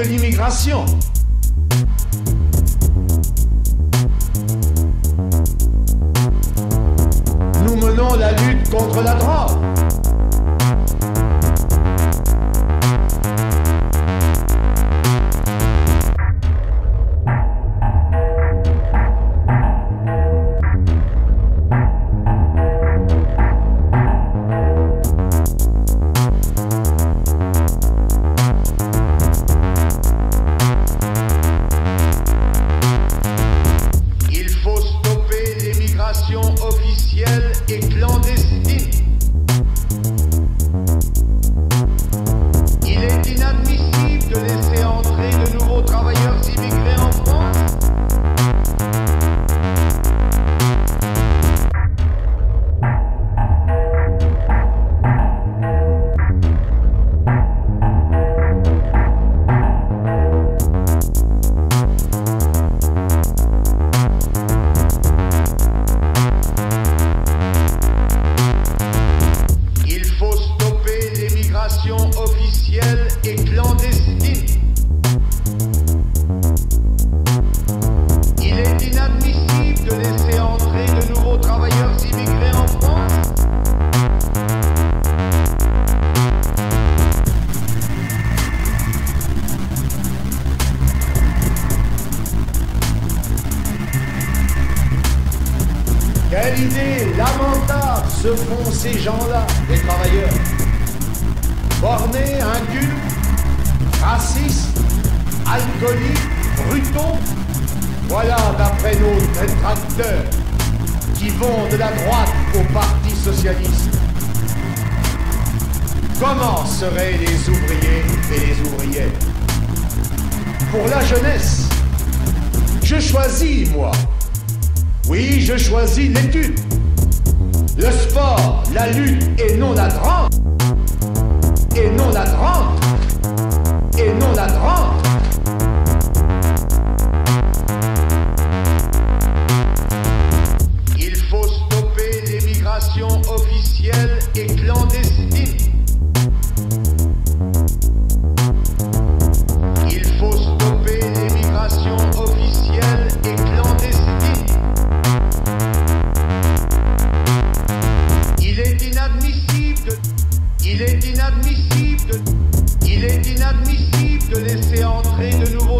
de l'immigration. Nous menons la lutte contre la drogue. Officielle et clandestine. Il est inadmissible de laisser entrer de nouveaux travailleurs immigrés en France. Officielle et clandestine. Il est inadmissible de laisser entrer de nouveaux travailleurs immigrés en France. Quelle idée lamentable se font ces gens-là, les travailleurs. Bornés, incultes, racistes, alcooliques, brutaux, voilà d'après nos détracteurs qui vont de la droite au Parti socialiste. Comment seraient les ouvriers et les ouvrières? Pour la jeunesse, je choisis, moi. Oui, je choisis l'étude, le sport, la lutte et non la drogue. Et non la drogue. Et non la drogue. Il faut stopper l'émigration officielle et clandestine. Il faut stopper l'émigration officielle et clandestine. Il est inadmissible de laisser entrer de nouveaux